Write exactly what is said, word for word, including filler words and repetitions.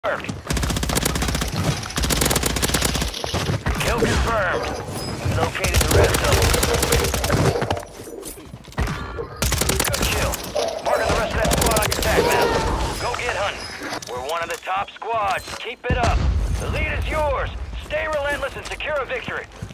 Work. Kill confirmed. Located the rest of them. Good kill. Marking the rest of that squad on your attack map. Go get hunting. We're one of the top squads. Keep it up. The lead is yours. Stay relentless and secure a victory.